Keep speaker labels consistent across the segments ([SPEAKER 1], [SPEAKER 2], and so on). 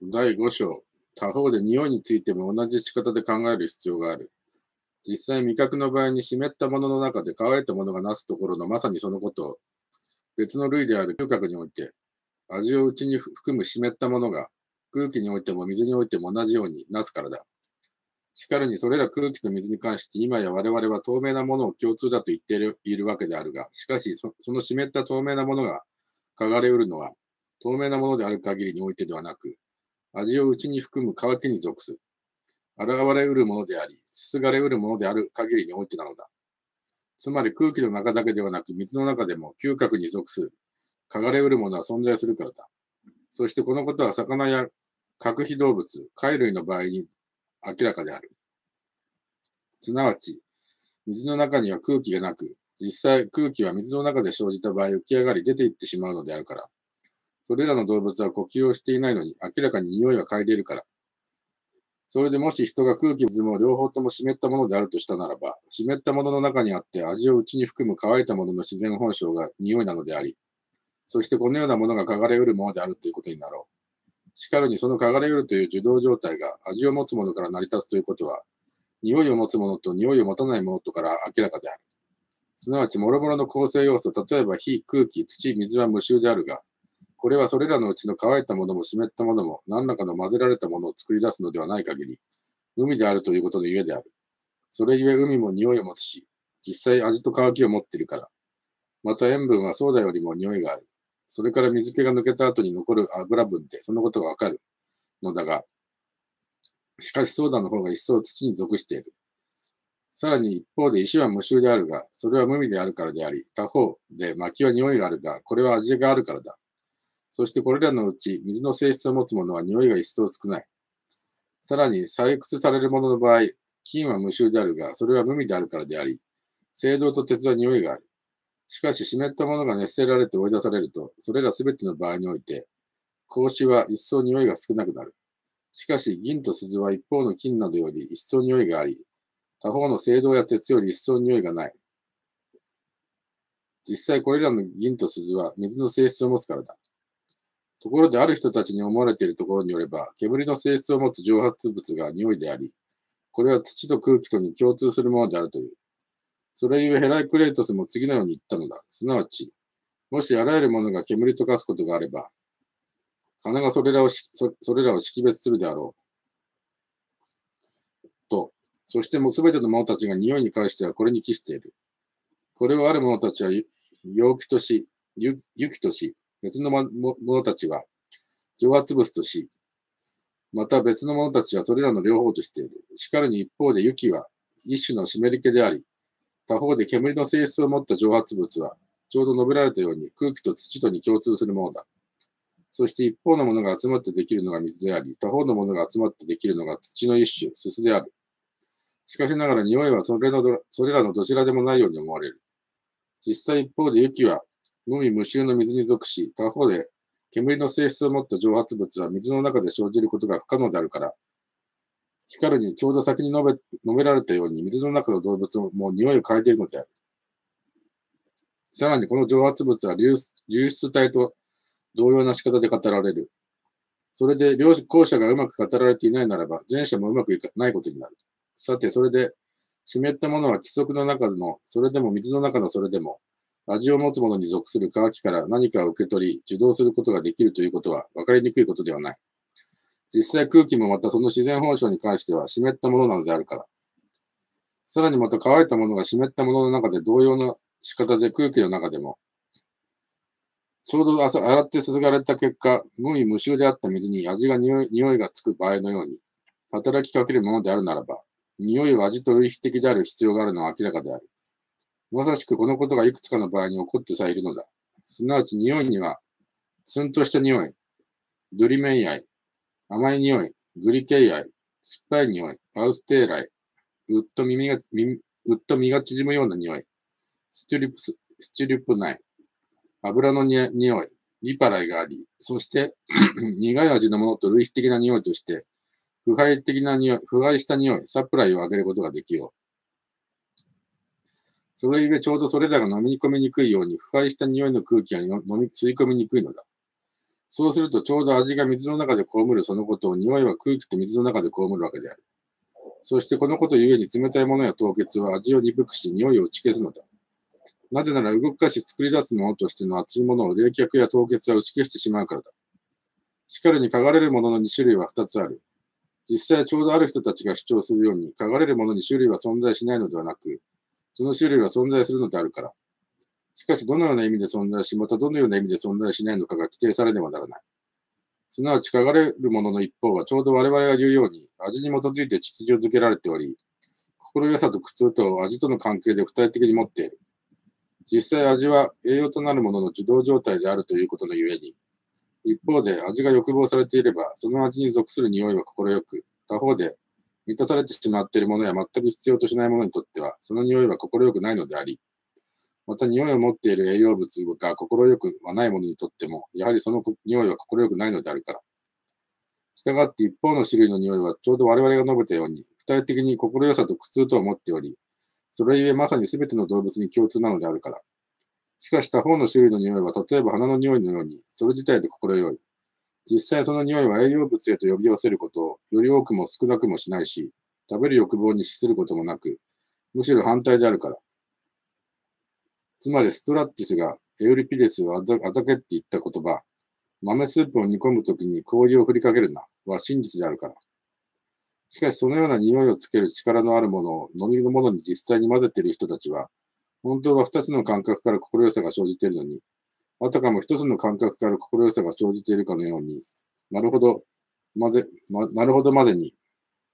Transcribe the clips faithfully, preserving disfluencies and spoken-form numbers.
[SPEAKER 1] だいご章、他方で匂いについても同じ仕方で考える必要がある。実際味覚の場合に湿ったものの中で乾いたものがなすところのまさにそのことを、別の類である嗅覚において、味を内に含む湿ったものが空気においても水においても同じようになすからだ。しかるにそれら空気と水に関して今や我々は透明なものを共通だと言っているいるわけであるが、しかしそその湿った透明なものが嗅がれうるのは透明なものである限りにおいてではなく、味を内に含む乾きに属す。現れうるものであり、すすがれうるものである限りにおいてなのだ。つまり空気の中だけではなく、水の中でも嗅覚に属す、嗅がれうるものは存在するからだ。そしてこのことは魚や角皮動物、貝類の場合に明らかである。すなわち、水の中には空気がなく、実際空気は水の中で生じた場合浮き上がり出ていってしまうのであるから。それらの動物は呼吸をしていないのに明らかに匂いは嗅いでいるから。それでもし人が空気、水も両方とも湿ったものであるとしたならば、湿ったものの中にあって味を内に含む乾いたものの自然本性が匂いなのであり、そしてこのようなものが嗅がれうるものであるということになろう。しかるにその嗅がれうるという受動状態が味を持つものから成り立つということは、匂いを持つものと匂いを持たないものとから明らかである。すなわち、諸々の構成要素、例えば火、空気、土、水は無臭であるが、これはそれらのうちの乾いたものも湿ったものも何らかの混ぜられたものを作り出すのではない限り、海であるということのゆえである。それゆえ海も匂いを持つし、実際味と乾きを持っているから。また塩分はソーダよりも匂いがある。それから水気が抜けた後に残る油分でそのことがわかるのだが、しかしソーダの方が一層土に属している。さらに一方で石は無臭であるが、それは無味であるからであり、他方で薪は匂いがあるが、これは味があるからだ。そしてこれらのうち水の性質を持つものは匂いが一層少ない。さらに採掘されるものの場合、金は無臭であるが、それは無味であるからであり、青銅と鉄は匂いがある。しかし湿ったものが熱せられて追い出されると、それらすべての場合において、格子は一層匂いが少なくなる。しかし銀と鈴は一方の金などより一層匂いがあり、他方の青銅や鉄より一層匂いがない。実際これらの銀と鈴は水の性質を持つからだ。ところである人たちに思われているところによれば、煙の性質を持つ蒸発物が匂いであり、これは土と空気とに共通するものであるという。それゆえヘライクレイトスも次のように言ったのだ。すなわち、もしあらゆるものが煙と化すことがあれば、金がそれらをそそれらを識別するであろう。と、そしてもうすべての者たちが匂いに関してはこれに帰している。これをある者たちは陽気とし、ゆ気とし、別の者たちは蒸発物とし、また別の者たちはそれらの両方としている。しかるに一方で雪は一種の湿り気であり、他方で煙の性質を持った蒸発物は、ちょうど述べられたように空気と土とに共通するものだ。そして一方のものが集まってできるのが水であり、他方のものが集まってできるのが土の一種、すすである。しかしながら匂いはそれのどそれらのどちらでもないように思われる。実際一方で雪は無味無臭の水に属し、他方で煙の性質を持った蒸発物は水の中で生じることが不可能であるから、しかるにちょうど先に述べ述べられたように水の中の動物も匂いを変えているのである。さらにこの蒸発物は流流出体と同様な仕方で語られる。それで両後者がうまく語られていないならば、前者もうまくいかないことになる。さて、それで湿ったものは規則の中でも、それでも水の中のそれでも、味を持つものに属する乾きから何かを受け取り、受動することができるということは分かりにくいことではない。実際空気もまたその自然本性に関しては湿ったものなのであるから。さらにまた乾いたものが湿ったものの中で同様な仕方で空気の中でも、ちょうど洗ってすすがれた結果、無味無臭であった水に味が匂い匂いがつく場合のように、働きかけるものであるならば、匂いは味と類比的である必要があるのは明らかである。まさしくこのことがいくつかの場合に起こってさえいるのだ。すなわち匂いには、ツンとした匂い、ドリメイアイ、甘い匂い、グリケイアイ、酸っぱい匂い、アウステーライ、うっと耳が耳うっと身が縮むような匂い、スチュリプス、スチュリプナイ、油のに匂い、リパライがあり、そして苦い味のものと類比的な匂いとして、腐敗的な匂い、腐敗した匂い、サプライを上げることができよう。それゆえちょうどそれらが飲み込みにくいように、腐敗した匂いの空気が飲み吸い込みにくいのだ。 そうするとちょうど味が水の中で被るそのことを匂いは空気と水の中で被るわけである。そしてこのことゆえに冷たいものや凍結は味を鈍くし匂いを打ち消すのだ。なぜなら動かし作り出すものとしての熱いものを冷却や凍結は打ち消してしまうからだ。しかるに嗅がれるもののに種類はふたつある。実際ちょうどある人たちが主張するように、嗅がれるものに種類は存在しないのではなく、その種類は存在するのであるから。しかし、どのような意味で存在し、またどのような意味で存在しないのかが規定されねばならない。すなわち、嗅がれるものの一方は、ちょうど我々が言うように、味に基づいて秩序づけられており、心よさと苦痛と味との関係で具体的に持っている。実際、味は栄養となるものの受動状態であるということのゆえに、一方で味が欲望されていれば、その味に属する匂いは心よく、他方で満たされてしまっているものや全く必要としないものにとっては、その匂いは心よくないのであり、また匂いを持っている栄養物が心よくはないものにとっても、やはりその匂いは心よくないのであるから。したがって一方の種類の匂いはちょうど我々が述べたように、具体的に心よさと苦痛とを持っており、それゆえまさに全ての動物に共通なのであるから。しかし他方の種類の匂いは、例えば花の匂いのように、それ自体で心よい。実際その匂いは栄養物へと呼び寄せることを、より多くも少なくもしないし、食べる欲望に資することもなく、むしろ反対であるから。つまりストラッティスがエウリピデスをあざあざけって言った言葉、豆スープを煮込むときに氷を振りかけるな、は真実であるから。しかしそのような匂いをつける力のあるものを飲み物に実際に混ぜている人たちは、本当は二つの感覚から心よさが生じているのに、あたかも一つの感覚から心よさが生じているかのように、なるほど、まで、ま、なるほどまでに、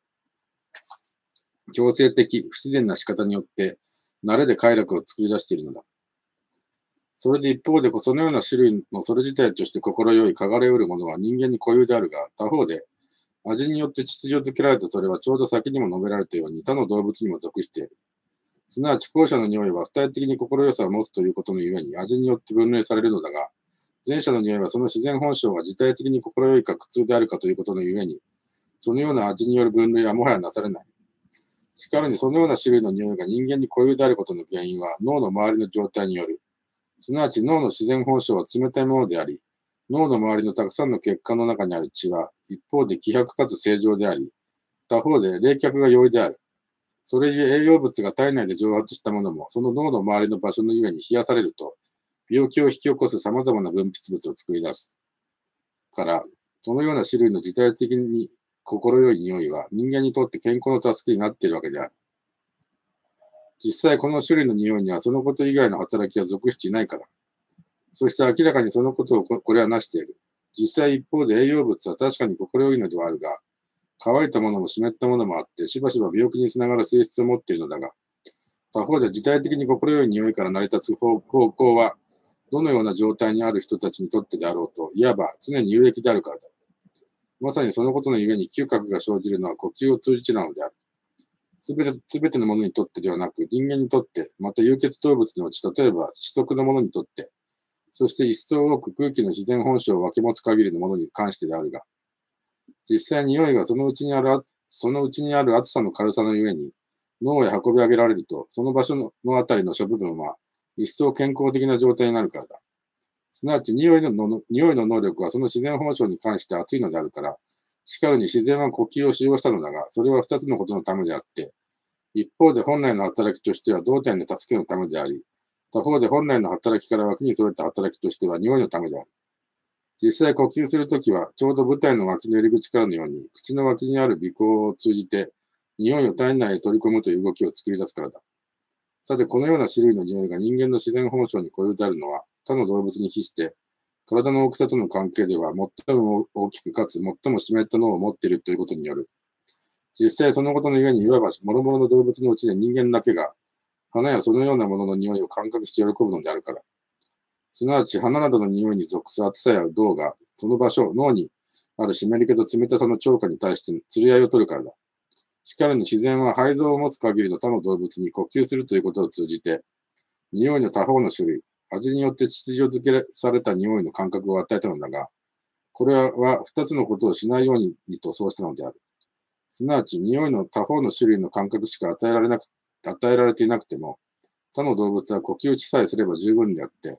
[SPEAKER 1] 強制的、不自然な仕方によって、慣れで快楽を作り出しているのだ。それで一方で、そのような種類のそれ自体として心よい、嗅がれうるものは人間に固有であるが、他方で、味によって秩序づけられたそれはちょうど先にも述べられたように他の動物にも属している。すなわち後者の匂いは具体的に心よさを持つということのゆえに味によって分類されるのだが、前者の匂いはその自然本性が自体的に心よいか苦痛であるかということのゆえに、そのような味による分類はもはやなされない。しかるにそのような種類の匂いが人間に固有であることの原因は脳の周りの状態による。すなわち脳の自然本性は冷たいものであり、脳の周りのたくさんの血管の中にある血は一方で希薄かつ正常であり、他方で冷却が容易である。それゆえ栄養物が体内で蒸発したものも、その脳の周りの場所のゆえに冷やされると、病気を引き起こす様々な分泌物を作り出す。から、そのような種類の自体的に心よい匂いは人間にとって健康の助けになっているわけである。実際この種類の匂いにはそのこと以外の働きは属していないから。そして明らかにそのことをこれはなしている。実際一方で栄養物は確かに心よいのではあるが、乾いたものも湿ったものもあって、しばしば病気につながる性質を持っているのだが、他方で自体的に心よい匂いから成り立つ方向は、どのような状態にある人たちにとってであろうと、いわば常に有益であるからだ。まさにそのことのゆえに嗅覚が生じるのは呼吸を通じてなのである。すべて、すべてのものにとってではなく、人間にとって、また有血動物のうち、例えば子息のものにとって、そして一層多く空気の自然本性を分け持つ限りのものに関してであるが、実際匂いがそのうちにある、そのうちにある厚さの軽さのゆえに、脳へ運び上げられると、その場所ののあたりの諸部分は、一層健康的な状態になるからだ。すなわち匂いのの、匂いの能力はその自然本性に関して熱いのであるから、しかるに自然は呼吸を使用したのだが、それは二つのことのためであって、一方で本来の働きとしては胴体の助けのためであり、他方で本来の働きから脇にそれた働きとしては匂いのためである。実際呼吸するときは、ちょうど舞台の脇の入り口からのように、口の脇にある鼻孔を通じて、匂いを体内へ取り込むという動きを作り出すからだ。さて、このような種類の匂いが人間の自然本性に固有であるのは、他の動物に比して、体の大きさとの関係では、最も大きくかつ最も湿った脳を持っているということによる。実際そのことのゆえに、いわば諸々の動物のうちで人間だけが、花やそのようなものの匂いを感覚して喜ぶのであるから。すなわち、花などの匂いに属す厚さや銅が、その場所、脳にある湿り気と冷たさの超過に対して釣り合いを取るからだ。しかるに自然は肺臓を持つ限りの他の動物に呼吸するということを通じて、匂いの他方の種類、味によって秩序づけされた匂いの感覚を与えたのだが、これは二つのことをしないようにとそうしたのである。すなわち、匂いの他方の種類の感覚しか与えられなく、与えられていなくても、他の動物は呼吸しさえすれば十分であって、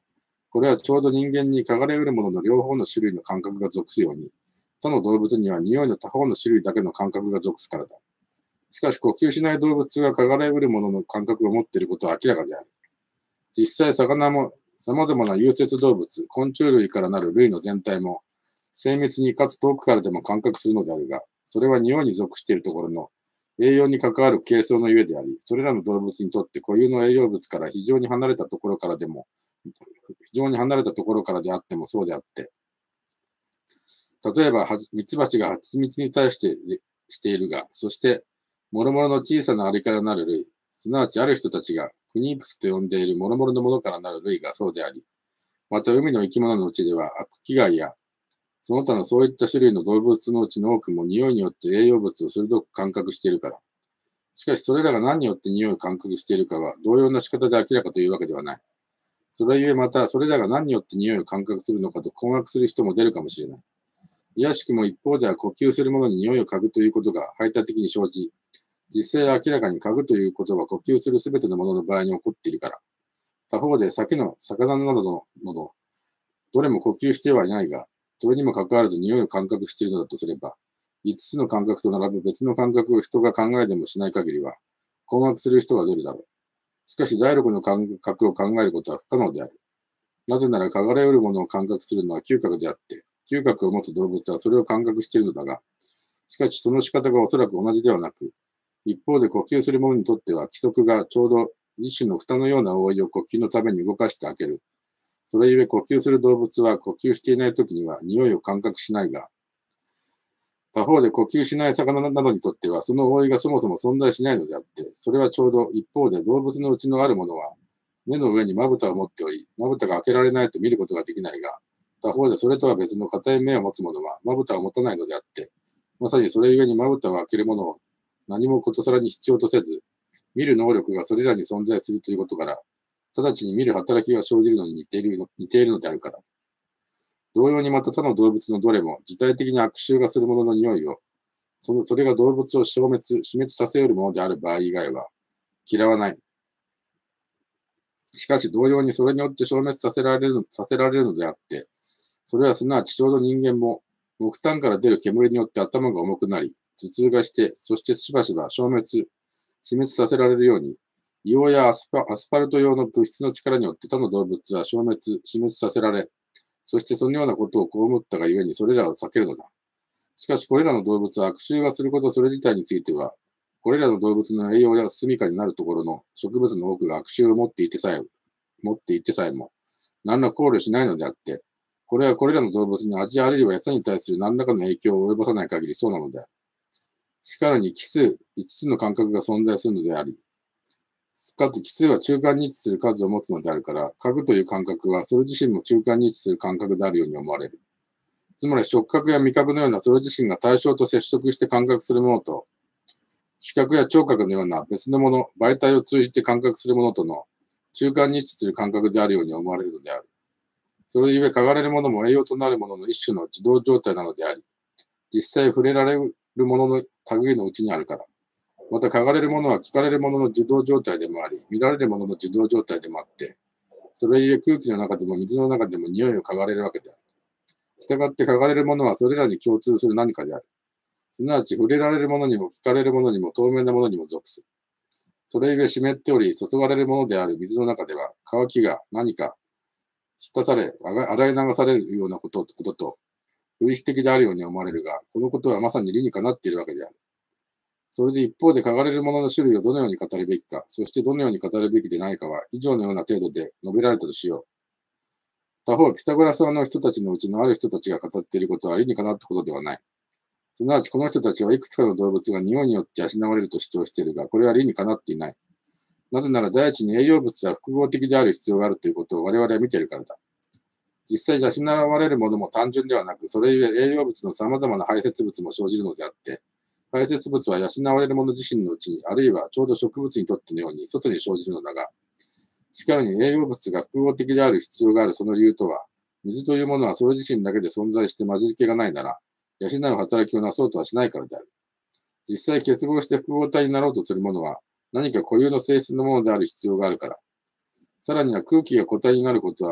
[SPEAKER 1] これはちょうど人間に嗅がれうるものの両方の種類の感覚が属すように、他の動物には匂いの他方の種類だけの感覚が属すからだ。しかし呼吸しない動物が嗅がれうるものの感覚を持っていることは明らかである。実際、魚も様々な有節動物、昆虫類からなる類の全体も、精密にかつ遠くからでも感覚するのであるが、それは匂いに属しているところの栄養に関わる形相のゆえであり、それらの動物にとって固有の栄養物から非常に離れたところからでも、非常に離れたところからであってもそうであって、例えば、ミツバチが蜂蜜に対してしているが、そして、諸々の小さなアリからなる類、すなわちある人たちがクニープスと呼んでいる諸々のものからなる類がそうであり、また海の生き物のうちではアクキガイや、その他のそういった種類の動物のうちの多くも匂いによって栄養物を鋭く感覚しているから。しかしそれらが何によって匂いを感覚しているかは同様な仕方で明らかというわけではない。それゆえまたそれらが何によって匂いを感覚するのかと困惑する人も出るかもしれない。いやしくも一方では呼吸するものに匂いを嗅ぐということが排他的に生じ、実際明らかに嗅ぐということは呼吸するすべてのものの場合に起こっているから。他方で酒の魚などのもの、どれも呼吸してはいないが、それにもかかわらず匂いを感覚しているのだとすれば、いつつの感覚と並ぶ別の感覚を人が考えでもしない限りは、困惑する人が出るだろう。しかし第六の感覚を考えることは不可能である。なぜなら嗅がれうるものを感覚するのは嗅覚であって、嗅覚を持つ動物はそれを感覚しているのだが、しかしその仕方がおそらく同じではなく、一方で呼吸する者にとっては規則がちょうど一種の蓋のような覆いを呼吸のために動かして開ける。それゆえ呼吸する動物は呼吸していないときには匂いを感覚しないが、他方で呼吸しない魚などにとってはその覆いがそもそも存在しないのであって、それはちょうど一方で動物のうちのあるものは目の上にまぶたを持っており、まぶたが開けられないと見ることができないが、他方でそれとは別の硬い目を持つものはまぶたを持たないのであって、まさにそれゆえにまぶたを開けるものを何もことさらに必要とせず、見る能力がそれらに存在するということから、直ちに見る働きが生じるのに似ているの似ているのであるから。同様にまた他の動物のどれも、自体的に悪臭がするものの匂いを、そのそれが動物を消滅、死滅させよるものである場合以外は、嫌わない。しかし同様にそれによって消滅させられるさせられるのであって、それはすなわちちょうど人間も、木炭から出る煙によって頭が重くなり、頭痛がして、そしてしばしば消滅、死滅させられるように、硫黄やアスパアスパルト用の物質の力によって他の動物は消滅、死滅させられ、そしてそのようなことを被ったがゆえにそれらを避けるのだ。しかしこれらの動物は悪臭がすることそれ自体については、これらの動物の栄養や住処になるところの植物の多くが悪臭を持っていてさえ、持っていてさえも、何ら考慮しないのであって、これはこれらの動物に味あるいは餌に対する何らかの影響を及ぼさない限りそうなのである。しかるに奇数、いつつの感覚が存在するのであり、かつ奇数は中間に位置する数を持つのであるから、嗅ぐという感覚はそれ自身も中間に位置する感覚であるように思われる。つまり触覚や味覚のようなそれ自身が対象と接触して感覚するものと、視覚や聴覚のような別のもの、媒体を通じて感覚するものとの中間に位置する感覚であるように思われるのである。それゆえ嗅がれるものも栄養となるものの一種の自動状態なのであり、実際触れられるものの類のうちにあるから。また嗅がれるものは聞かれるものの受動状態でもあり、見られるものの受動状態でもあって、それゆえ空気の中でも水の中でも匂いを嗅がれるわけである。したがって嗅がれるものはそれらに共通する何かである。すなわち触れられるものにも聞かれるものにも透明なものにも属す。それゆえ湿っており注がれるものである水の中では乾きが何か浸され、洗い流されるようなことことと、類似的であるように思われるが、このことはまさに理にかなっているわけである。それで一方で嗅がれるものの種類をどのように語るべきか、そしてどのように語るべきでないかは、以上のような程度で述べられたとしよう。他方、ピタゴラス派の人たちのうちのある人たちが語っていることは理にかなったことではない。すなわちこの人たちはいくつかの動物が匂いによって養われると主張しているが、これは理にかなっていない。なぜなら第一に栄養物は複合的である必要があるということを我々は見ているからだ。実際養われるものも単純ではなく、それゆえ栄養物の様々な排泄物も生じるのであって、排泄物は養われるもの自身のうちに、あるいはちょうど植物にとってのように外に生じるのだが、しかるに栄養物が複合的である必要があるその理由とは、水というものはそれ自身だけで存在して混じり気がないなら、養う働きをなそうとはしないからである。実際結合して複合体になろうとするものは、何か固有の性質のものである必要があるから。さらには空気が固体になることはも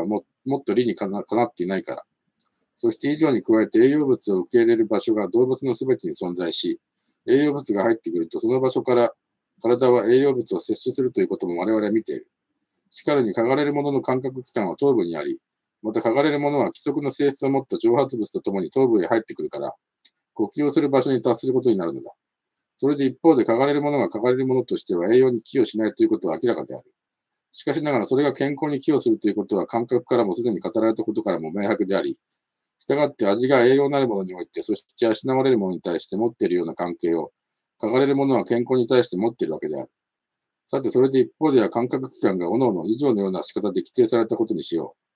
[SPEAKER 1] もっと理にかなかなっていないから。そして以上に加えて栄養物を受け入れる場所が動物のすべてに存在し、栄養物が入ってくるとその場所から体は栄養物を摂取するということも我々は見ている。しかるに、嗅がれるものの感覚器官は頭部にあり、また嗅がれるものは規則の性質を持った蒸発物とともに頭部へ入ってくるから、呼吸をする場所に達することになるのだ。それで一方で嗅がれるものが嗅がれるものとしては栄養に寄与しないということは明らかである。しかしながらそれが健康に寄与するということは感覚からもすでに語られたことからも明白であり、したがって味が栄養なるものにおいて、そして養われるものに対して持っているような関係を、嗅がれるものは健康に対して持っているわけである。さて、それで一方では感覚器官が各々以上のような仕方で規定されたことにしよう。